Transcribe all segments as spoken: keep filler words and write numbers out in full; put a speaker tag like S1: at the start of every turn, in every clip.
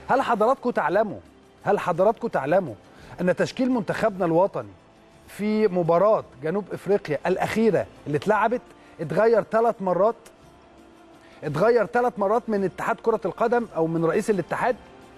S1: هل حضراتكم تعلموا هل حضراتكم تعلموا ان تشكيل منتخبنا الوطني في مباراة جنوب افريقيا الاخيرة اللي اتلعبت اتغير ثلاث مرات اتغير ثلاث مرات من اتحاد كرة القدم او من رئيس الاتحاد؟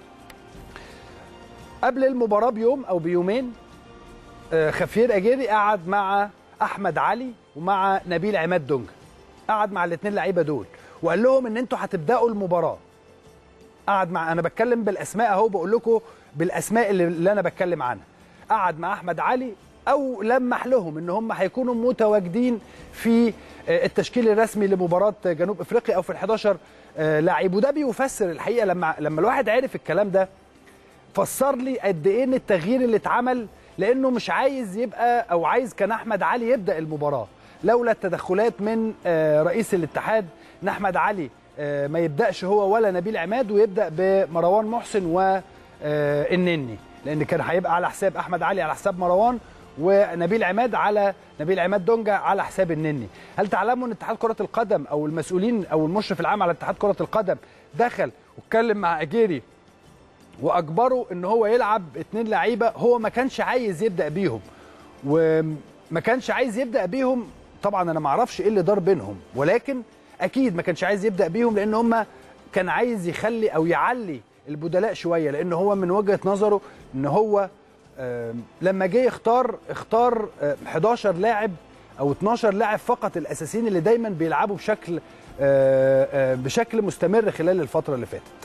S1: قبل المباراة بيوم او بيومين خفير اجيري قعد مع احمد علي ومع نبيل عماد دونجا، قعد مع الاثنين لعيبه دول وقال لهم ان انتوا هتبداوا المباراه. قعد مع، انا بتكلم بالاسماء اهو، بقول لكم بالاسماء اللي, اللي انا بتكلم عنها. قعد مع احمد علي او لمح لهم ان هم هيكونوا متواجدين في التشكيل الرسمي لمباراه جنوب افريقيا او في الحداشر لاعب. وده بيفسر الحقيقه لما لما الواحد عرف الكلام ده فسر لي قد ايه ان التغيير اللي اتعمل، لانه مش عايز يبقى او عايز كان احمد علي يبدا المباراه لولا التدخلات من رئيس الاتحاد ان احمد علي ما يبداش هو ولا نبيل عماد ويبدا بمروان محسن والنني، لان كان هيبقى على حساب احمد علي على حساب مروان ونبيل عماد على نبيل عماد دونجا على حساب النني. هل تعلموا ان اتحاد كره القدم او المسؤولين او المشرف العام على اتحاد كره القدم دخل واتكلم مع اجيري واجبره ان هو يلعب اتنين لعيبه هو ما كانش عايز يبدا بيهم، وما كانش عايز يبدا بيهم؟ طبعا انا ما اعرفش ايه اللي دار بينهم، ولكن اكيد ما كانش عايز يبدا بيهم لان هم كان عايز يخلي او يعلي البدلاء شويه، لان هو من وجهه نظره ان هو لما جه يختار اختار حداشر لاعب او اتناشر لاعب فقط الاساسيين اللي دايما بيلعبوا بشكل بشكل مستمر خلال الفتره اللي فاتت.